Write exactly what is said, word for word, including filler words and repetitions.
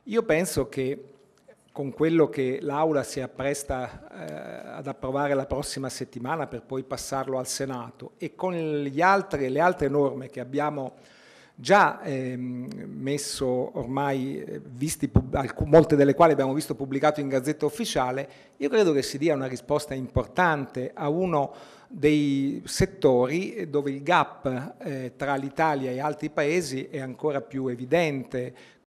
Io penso che con quello che l'Aula si appresta eh, ad approvare la prossima settimana per poi passarlo al Senato e con gli altri, le altre norme che abbiamo già ehm, messo ormai, eh, visti, molte delle quali abbiamo visto pubblicato in Gazzetta Ufficiale, io credo che si dia una risposta importante a uno dei settori dove il gap eh, tra l'Italia e altri paesi è ancora più evidente,